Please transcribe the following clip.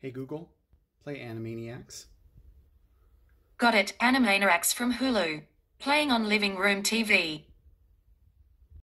Hey Google, play Animaniacs. Got it, Animaniracks from Hulu. Playing on living room TV.